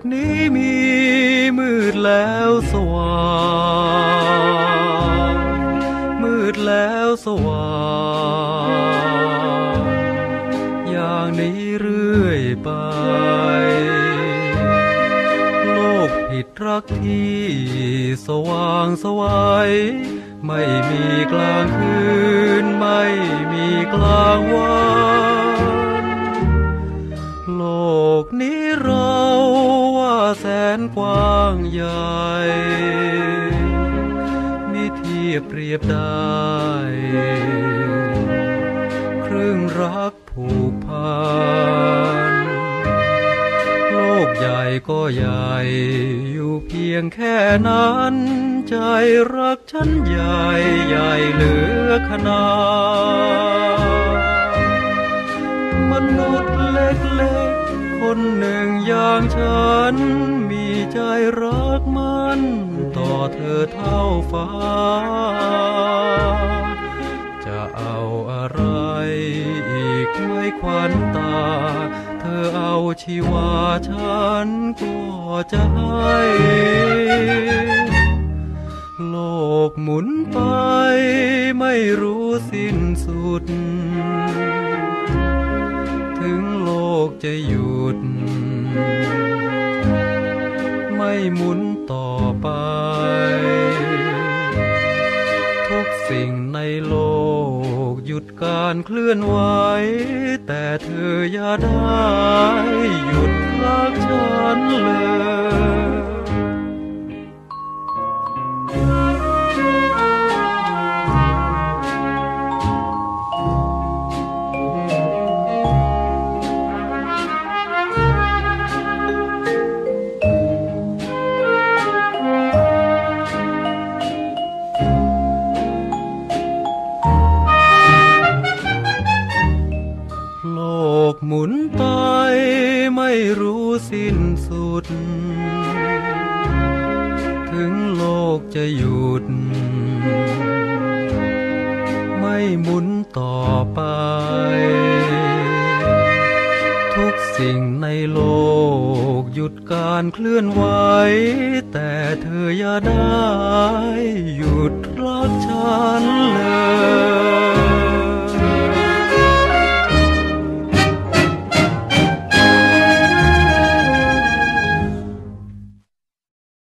นี้มีมืดแล้วสว่างมืดแล้วสว่างอย่างนี้เรื่อยไปโลกผิดรักที่สว่างไสวไม่มีกลางคืนไม่มีกลางวันโลกนี้เราว่าแสนกว้างใหญ่มิเทียบเปรียบได้ครึ่งรักผูกพันโลกใหญ่ก็ใหญ่อยู่เพียงแค่นั้นใจรักฉันใหญ่ใหญ่เหลือขนาดมนุษย์เล็กๆคนหนึ่งอย่างฉันมีใจรักมันต่อเธอเท่าฟ้าจะเอาอะไรอีกไม่ขวัญตาเธอเอาชีวาฉันก็จะให้โลกหมุนไปไม่รู้สิ้นสุดถึงโลกจะหยุดไม่หมุนต่อไปทุกสิ่งในโลกหยุดการเคลื่อนไหวแต่เธออย่าได้หยุดรักฉันเลยโลกหมุนไปไม่รู้สิ้นสุดถึงโลกจะหยุดไม่หมุนต่อไปทุกสิ่งในโลกหยุดการเคลื่อนไหวแต่เธออย่าได้หยุดรักฉันเลย